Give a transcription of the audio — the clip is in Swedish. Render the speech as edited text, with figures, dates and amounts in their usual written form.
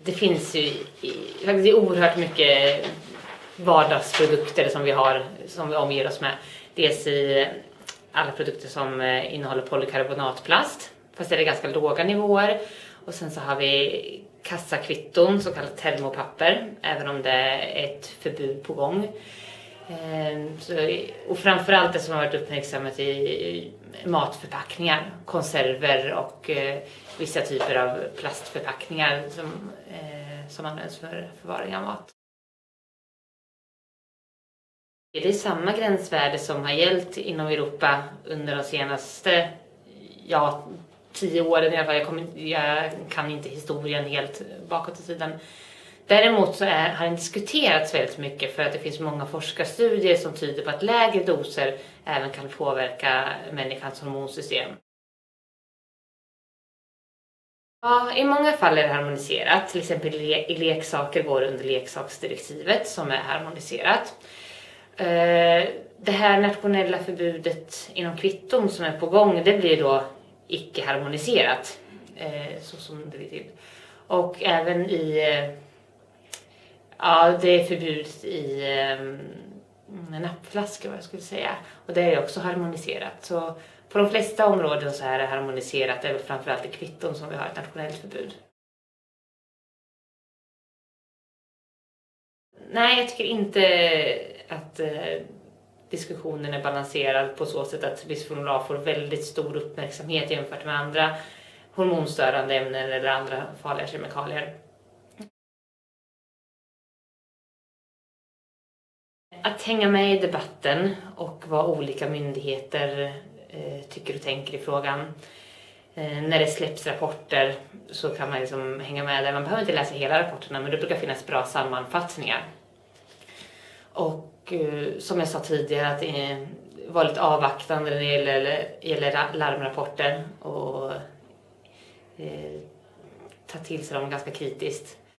Det finns ju faktiskt oerhört mycket vardagsprodukter som vi omger oss med. Dels i alla produkter som innehåller polykarbonatplast, fast det är ganska låga nivåer. Och sen så har vi kassakvitton, så kallat termopapper, även om det är ett förbud på gång. Och framförallt det som har varit uppmärksammat i matförpackningar, konserver och vissa typer av plastförpackningar som används för förvaring av mat. Det är samma gränsvärde som har gällt inom Europa under de senaste 10 åren i alla fall. Jag kan inte historien helt bakåt i tiden. Däremot så har den diskuterats väldigt mycket för att det finns många forskarstudier som tyder på att lägre doser även kan påverka människans hormonsystem. Ja, i många fall är det harmoniserat. Till exempel i leksaker går under leksaksdirektivet som är harmoniserat. Det här nationella förbudet inom kvitton som är på gång, det blir då icke-harmoniserat. Så som det blir till. Och även det är förbud i nappflaskor, vad jag skulle säga. Och det är också harmoniserat. Så på de flesta områden så är det harmoniserat, även framförallt i kvitton som vi har ett nationellt förbud. Nej, jag tycker inte att diskussionen är balanserad på så sätt att bisfenol A får väldigt stor uppmärksamhet jämfört med andra hormonstörande ämnen eller andra farliga kemikalier. Att hänga med i debatten och vad olika myndigheter tycker och tänker i frågan. När det släpps rapporter så kan man liksom hänga med där. Man behöver inte läsa hela rapporterna, men det brukar finnas bra sammanfattningar. Och som jag sa tidigare, att det var lite avvaktande när det gäller larmrapporter och ta till sig dem ganska kritiskt.